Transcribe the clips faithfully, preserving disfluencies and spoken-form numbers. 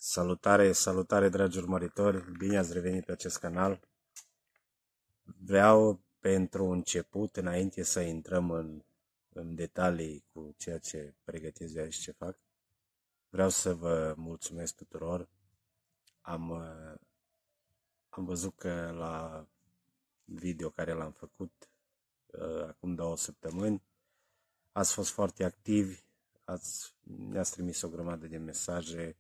Salutare, salutare dragi urmăritori, bine ați revenit pe acest canal. Vreau pentru început, înainte să intrăm în, în detalii cu ceea ce pregătesc de aici, ce fac, vreau să vă mulțumesc tuturor. Am, am văzut că la video care l-am făcut uh, acum două săptămâni, ați fost foarte activi, ați, ne-ați trimis o grămadă de mesaje.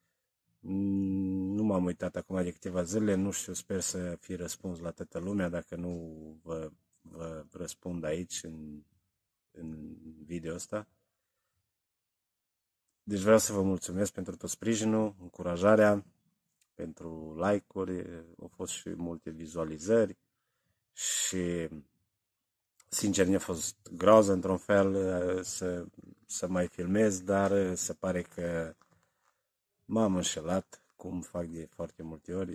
Nu m-am uitat acum de câteva zile, nu știu, sper să fi răspuns la toată lumea, dacă nu vă, vă răspund aici în, în video ăsta. Deci vreau să vă mulțumesc pentru tot sprijinul, încurajarea, pentru like-uri, au fost și multe vizualizări și sincer mi-a fost groază într-un fel să, să mai filmez, dar se pare că m-am înșelat, cum fac de foarte multe ori.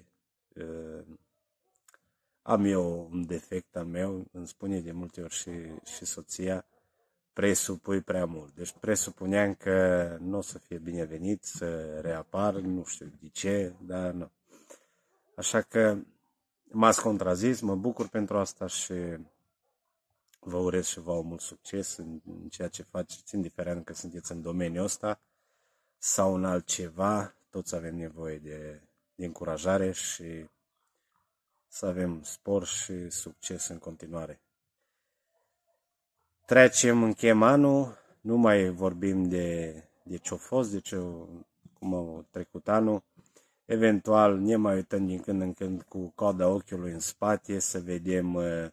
Am eu un defect al meu, îmi spune de multe ori și, și soția, presupui prea mult. Deci presupuneam că nu o să fie binevenit, să reapar, nu știu de ce, dar nu. Așa că m-ați contrazis, mă bucur pentru asta și vă urez și vouă mult succes în ceea ce faceți, indiferent că sunteți în domeniul ăsta sau în altceva. Toți avem nevoie de, de încurajare și să avem spor și succes în continuare. Trecem, încheiem anul, nu mai vorbim de, de ce-a fost, de ce cum a trecut anul. Eventual ne mai uităm din când în când cu coada ochiului în spate să vedem uh,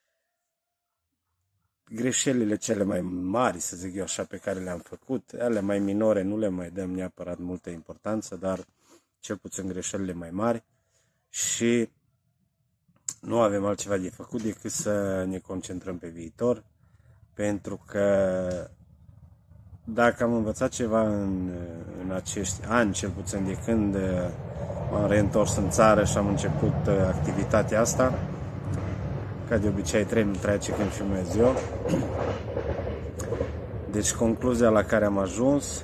greșelile cele mai mari, să zic eu așa, pe care le-am făcut. Ele mai minore nu le mai dăm neapărat multă importanță, dar cel puțin greșelile mai mari, și nu avem altceva de făcut decât să ne concentrăm pe viitor, pentru că dacă am învățat ceva în, în acești ani, cel puțin de când m-am reîntors în țară și am început activitatea asta, ca de obicei trei nu trece când filmez eu. Deci concluzia la care am ajuns,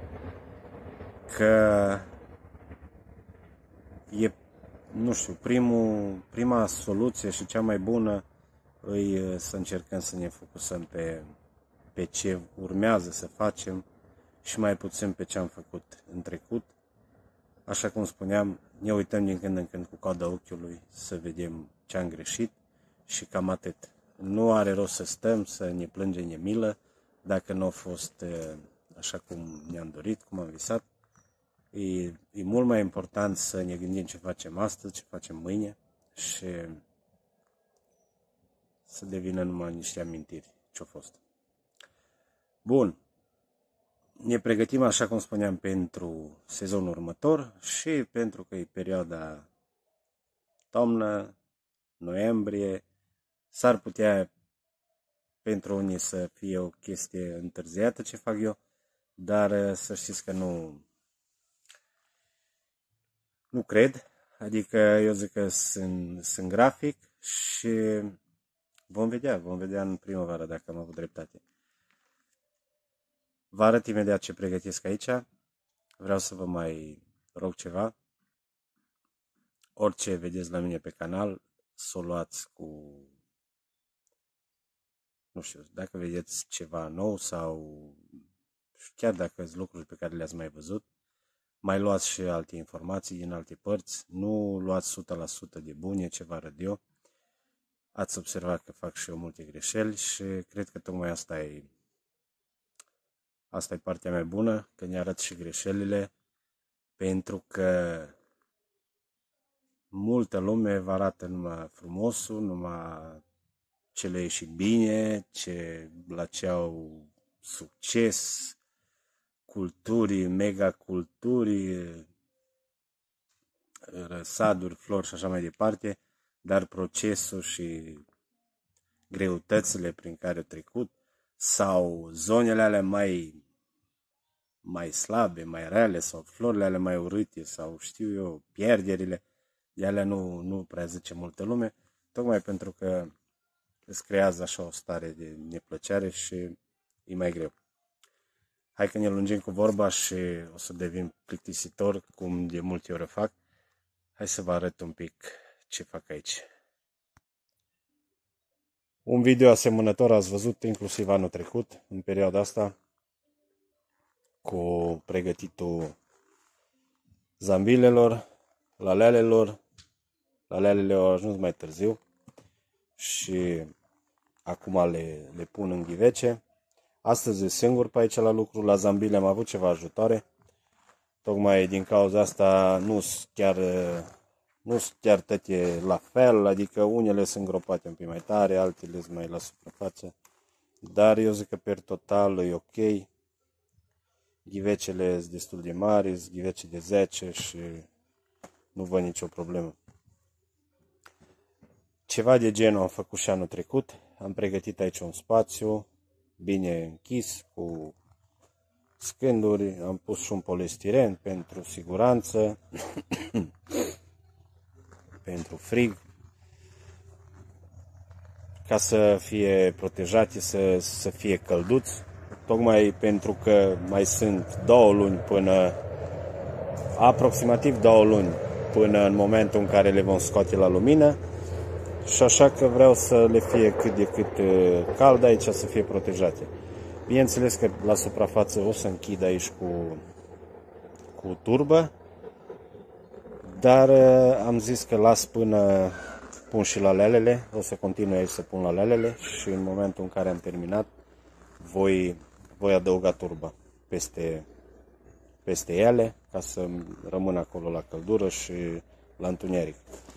că e, nu știu, primul, prima soluție și cea mai bună e să încercăm să ne focusăm pe, pe ce urmează să facem și mai puțin pe ce am făcut în trecut. Așa cum spuneam, ne uităm din când în când cu coada ochiului să vedem ce am greșit și cam atât. Nu are rost să stăm, să ne plângem de milă dacă nu a fost așa cum ne-am dorit, cum am visat. E, e mult mai important să ne gândim ce facem astăzi, ce facem mâine și să devină numai niște amintiri ce-a fost. Bun. Ne pregătim, așa cum spuneam, pentru sezonul următor și pentru că e perioada toamnă, noiembrie, s-ar putea pentru unii să fie o chestie întârziată ce fac eu, dar să știți că nu, nu cred. Adică eu zic că sunt, sunt grafic și vom vedea, vom vedea în primăvară dacă am avut dreptate. Vă arăt imediat ce pregătesc aici. Vreau să vă mai rog ceva. Orice vedeți la mine pe canal, să o luați cu, nu știu, dacă vedeți ceva nou sau chiar dacă sunt lucruri pe care le-ați mai văzut, mai luați și alte informații din alte părți. Nu luați o sută la sută de bune ce vă arăt eu. Ați observat că fac și eu multe greșeli și cred că tocmai asta e Asta e partea mai bună, că ne arăt și greșelile, pentru că multă lume vă arată numai frumosul, numai ce le-a ieșit bine, ce, la ce au succes, culturi, mega culturi, răsaduri, flori și așa mai departe, dar procesul și greutățile prin care au trecut sau zonele alea mai mai slabe, mai reale sau florile alea mai urâte sau știu eu, pierderile, de alea nu, nu prea zice multă lume, tocmai pentru că îți creează așa o stare de neplăcere și e mai greu. hai că ne lungim cu vorba și o să devin plictisitor, cum de multe ori fac. Hai să vă arăt un pic ce fac aici. Un video asemănător ați văzut inclusiv anul trecut, în perioada asta, cu pregătitul zambilelor, lalelelor. Lalelele au ajuns mai târziu și acum le, le pun în ghivece. Astăzi sunt singur pe aici la lucru, la zambile am avut ceva ajutoare. Tocmai din cauza asta nu sunt chiar, nu sunt chiar toate la fel, adică unele sunt gropate un pic mai tare, altele sunt mai la suprafață. Dar eu zic că per total e ok. Ghivecele sunt destul de mari, sunt ghivece de zece și nu văd nicio problemă. Ceva de genul am făcut și anul trecut. Am pregătit aici un spațiu bine închis cu scânduri. Am pus și un polistiren pentru siguranță, pentru frig, ca să fie protejate, să, să fie călduți. Tocmai pentru că mai sunt două luni până, aproximativ două luni, până în momentul în care le vom scoate la lumină. Și așa că vreau să le fie cât de cât cald aici, să fie protejate. Bineînțeles că la suprafață o să închid aici cu, cu turbă, dar am zis că las până pun și lalelele, o să continui aici să pun lalelele și în momentul în care am terminat voi, voi adăuga turba peste, peste ele ca să rămână acolo la căldură și la întuneric.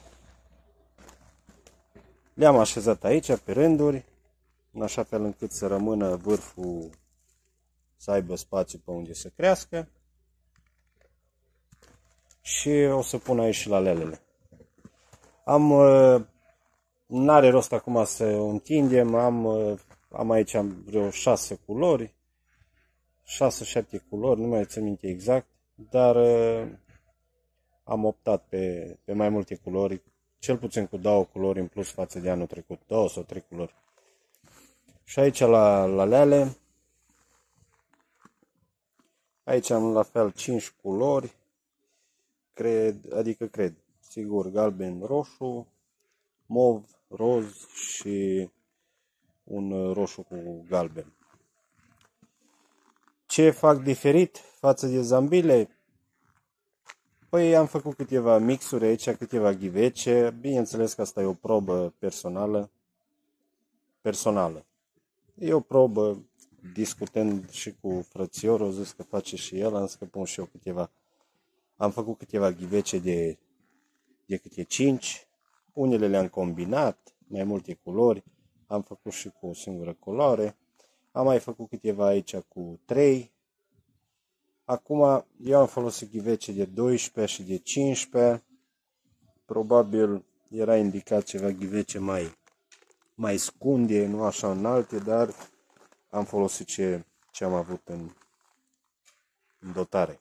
Le-am așezat aici pe rânduri, în așa fel încât să rămână vârful, să aibă spațiu pe unde să crească. Și o să pun aici și lalelele. Am, n-are rost acum să o întindem, am, am aici am vreo șase culori, șase șapte culori, nu mai țin minte exact, dar am optat pe, pe mai multe culori. Cel puțin cu două culori în plus față de anul trecut, două sau trei culori. Și aici la, la leale, aici am la fel cinci culori, cred, adică cred, sigur, galben, roșu, mov, roz și un roșu cu galben. Ce fac diferit față de zambile? Păi am făcut câteva mixuri aici, câteva ghivece. Bineînțeles că asta e o probă personală. Personală. E o probă, discutând și cu frățiorul, zis că face și el, am scăpat și eu câteva. Am făcut câteva ghivece de, de câte cinci. Unele le-am combinat, mai multe culori. Am făcut și cu o singură culoare. Am mai făcut câteva aici cu trei. Acum eu am folosit ghivece de doisprezece și de cincisprezece. Probabil era indicat ceva ghivece mai, mai scunde, nu așa înalte, dar am folosit ce, ce am avut în, în dotare.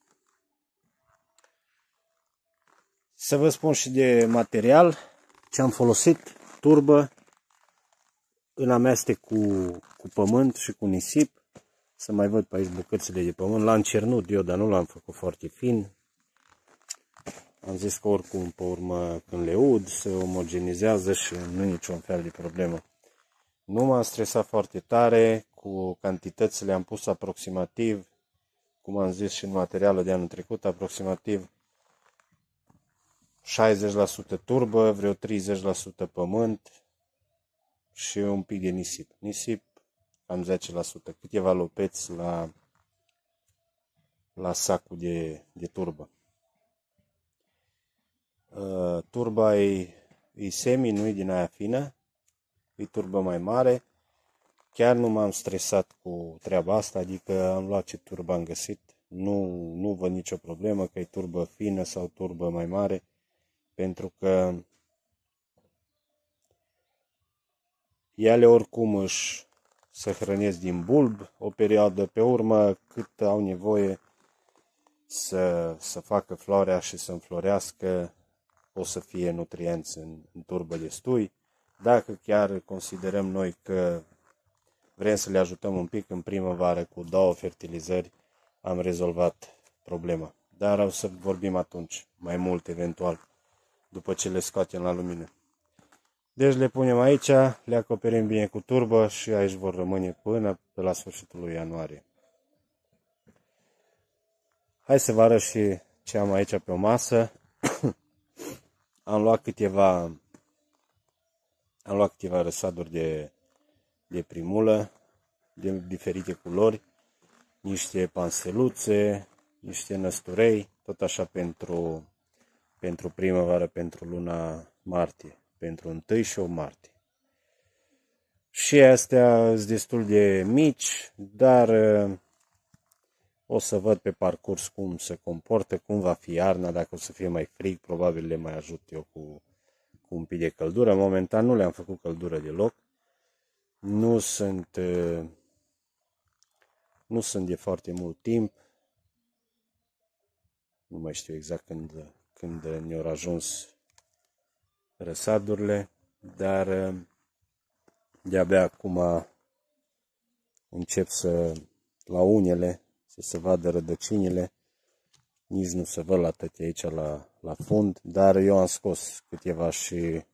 Să vă spun și de material ce am folosit. Turbă în amestec cu, cu pământ și cu nisip. Să mai văd pe aici bucățile de pământ. L-am cernut eu, dar nu l-am făcut foarte fin. Am zis că oricum, pe urmă, când le ud, se omogenizează și nu e niciun fel de problemă. Nu m-am stresat foarte tare. Cu cantitățile am pus aproximativ, cum am zis și în materialul de anul trecut, aproximativ șaizeci la sută turbă, vreo treizeci la sută pământ și un pic de nisip. Nisip cam zece la sută, câteva lopeți la, la sacul de, de turbă. Uh, turba e, e semi, nu e din aia fină, e turbă mai mare. Chiar nu m-am stresat cu treaba asta, adică am luat ce turbă am găsit. Nu, nu văd nicio problemă că e turbă fină sau turbă mai mare, pentru că ele oricum își să hrănesc din bulb o perioadă, pe urmă cât au nevoie să, să facă floarea și să înflorească, o să fie nutrienți în, în turbă destui. Dacă chiar considerăm noi că vrem să le ajutăm un pic în primăvară cu două fertilizări, am rezolvat problema. Dar o să vorbim atunci, mai mult eventual, după ce le scoatem la lumină. Deci le punem aici, le acoperim bine cu turbă și aici vor rămâne până pe la sfârșitul lui ianuarie. Hai să vă arăt și ce am aici pe o masă. Am luat câteva, am luat câteva răsaduri de, de primulă, de diferite culori, niște panseluțe, niște năsturei, tot așa pentru, pentru primăvară, pentru luna martie, pentru întâi și opt martie. Și astea sunt destul de mici, dar o să văd pe parcurs cum se comportă, cum va fi iarna, dacă o să fie mai frig, probabil le mai ajut eu cu, cu un pic de căldură. Momentan nu le-am făcut căldură deloc. Nu sunt, nu sunt de foarte mult timp. Nu mai știu exact când, când ne-au ajuns răsadurile, dar de-abia acum încep să, la unele, să se vadă rădăcinile. Nici nu se văd la tăte aici la, la fund, dar eu am scos câteva și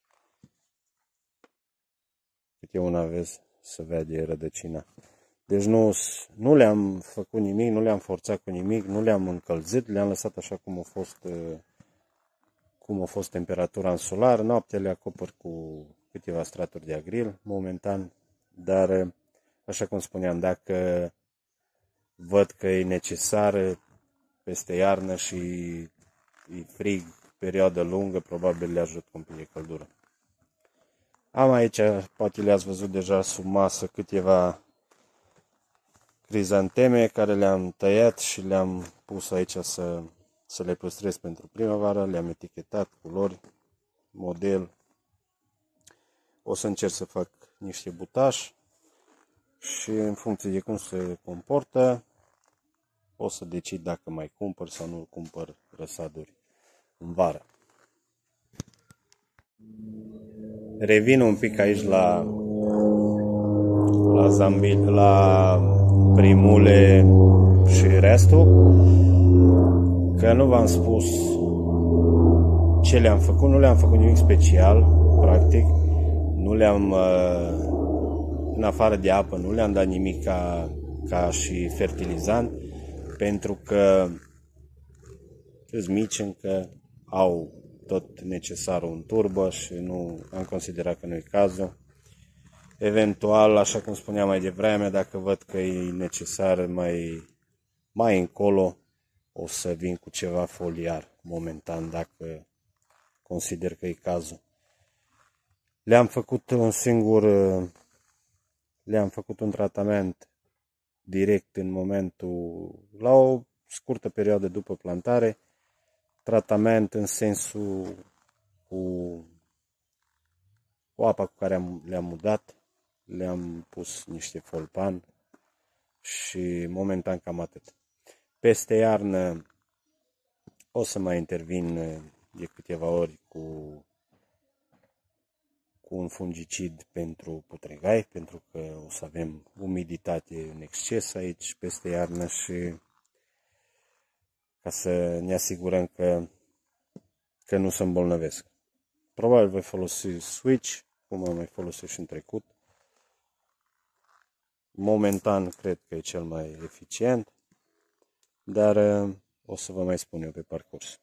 câte una, vezi, să vede rădăcina. Deci nu, nu le-am făcut nimic, nu le-am forțat cu nimic, nu le-am încălzit, le-am lăsat așa cum a fost, cum a fost temperatura în solar. Noaptea le acopăr cu câteva straturi de agril, momentan, dar așa cum spuneam, dacă văd că e necesar peste iarnă și e frig perioadă lungă, probabil le ajut cu un pic de căldură. Am aici, poate le-ați văzut deja sub masă, câteva crizanteme care le-am tăiat și le-am pus aici să, să le păstrez pentru primăvară. Le-am etichetat, culori, model. O să încerc să fac niște butași și în funcție de cum se comportă, o să decid dacă mai cumpăr sau nu cumpăr răsaduri în vară. Revin un pic aici la la zambil, la primule și restul, că nu v-am spus ce le-am făcut, nu le-am făcut nimic special, practic, nu le-am, în afară de apă, nu le-am dat nimic ca, ca și fertilizant, pentru că sunt mici încă, au tot necesarul în turbă și nu am considerat că nu e cazul. Eventual, așa cum spuneam mai devreme, dacă văd că e necesar mai, mai încolo, o să vin cu ceva foliar, momentan, dacă consider că e cazul. Le-am făcut un singur, le-am făcut un tratament direct în momentul, la o scurtă perioadă după plantare, tratament în sensul cu, cu apa cu care le-am udat, le-am pus niște folpan și momentan cam atât. Peste iarnă o să mai intervin de câteva ori cu, cu un fungicid pentru putregai, pentru că o să avem umiditate în exces aici peste iarnă și ca să ne asigurăm că, că nu se îmbolnăvesc. Probabil voi folosi switch, cum am mai folosit și în trecut. Momentan cred că e cel mai eficient, dar o să vă mai spun eu pe parcurs.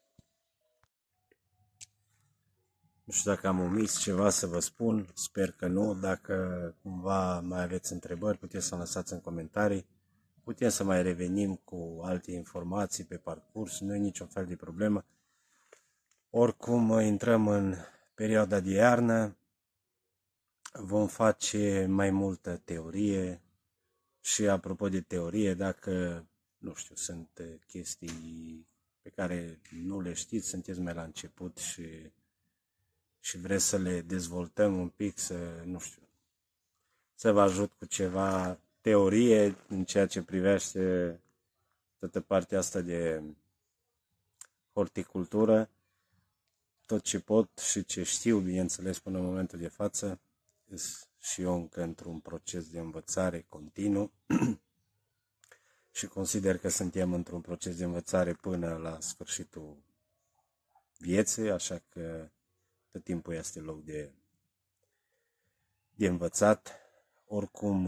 Nu știu dacă am omis ceva să vă spun, sper că nu. Dacă cumva mai aveți întrebări, puteți să lăsați în comentarii. Putem să mai revenim cu alte informații pe parcurs, nu e niciun fel de problemă. Oricum intrăm în perioada de iarnă, vom face mai multă teorie și apropo de teorie, dacă, nu știu, sunt chestii pe care nu le știți, sunteți mai la început și, și vreți să le dezvoltăm un pic, să, nu știu, să vă ajut cu ceva teorie în ceea ce privește toată partea asta de horticultură, tot ce pot și ce știu, bineînțeles, până în momentul de față, și eu încă într-un proces de învățare continuu și consider că suntem într-un proces de învățare până la sfârșitul vieții, așa că tot timpul este loc de, de învățat. Oricum,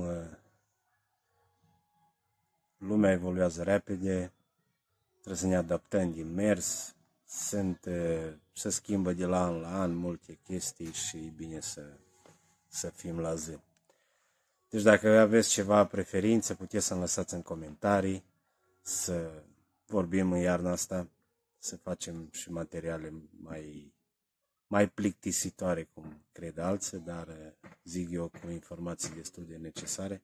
lumea evoluează repede, trebuie să ne adaptăm din mers, sunt, se schimbă de la an la an multe chestii și e bine să, să fim la zi. Deci dacă aveți ceva preferință, puteți să-mi lăsați în comentarii, să vorbim în iarna asta, să facem și materiale mai, mai plictisitoare, cum cred alții, dar zic eu cu informații destul de necesare.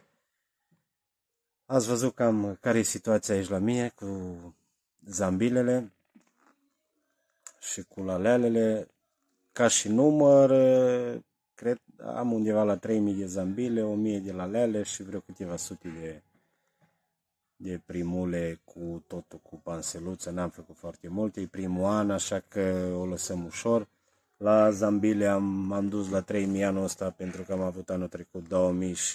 Ați văzut cam care e situația aici la mine cu zambilele și cu lalelele. Ca și număr, cred, am undeva la trei mii de zambile, o mie de lalele și vreo câteva sute de, de primule cu totul cu panseluță. N-am făcut foarte multe, e primul an, așa că o lăsăm ușor. La zambile am, m-am dus la trei mii anul ăsta pentru că am avut anul trecut două mii și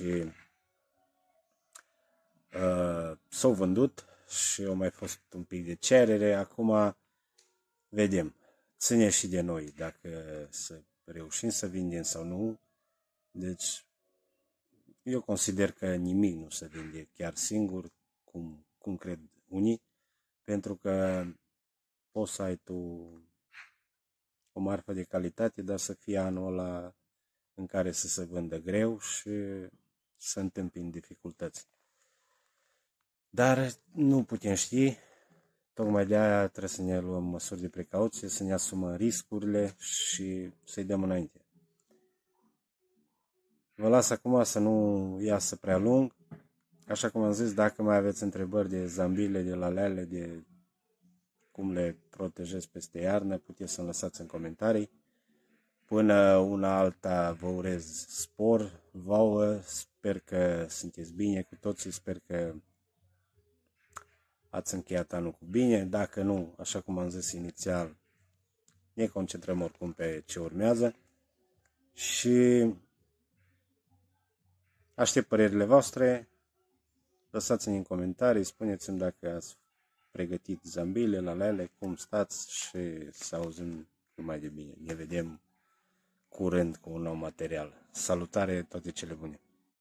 uh, s-au vândut și au mai fost un pic de cerere. Acum vedem. Ține și de noi dacă să reușim să vindem sau nu. Deci eu consider că nimic nu se vinde chiar singur, cum, cum cred unii, pentru că poți să ai tu o marfă de calitate, dar să fie anul ăla în care să se vândă greu și să întâmpini dificultăți. Dar nu putem ști, tocmai de aia trebuie să ne luăm măsuri de precauție, să ne asumăm riscurile și să-i dăm înainte. Vă las acum să nu iasă prea lung. Așa cum am zis, dacă mai aveți întrebări de zambile, de lalele, de cum le protejez peste iarnă, puteți să-mi lăsați în comentarii. Până una alta vă urez spor vouă, sper că sunteți bine cu toții, sper că ați încheiat anul cu bine. Dacă nu, așa cum am zis inițial, ne concentrăm oricum pe ce urmează și aștept părerile voastre. Lăsați-mi în comentarii, spuneți-mi dacă ați pregătit zambile, lalele, cum stați și să auzim numai de bine. Ne vedem curând cu un nou material. Salutare, toate cele bune!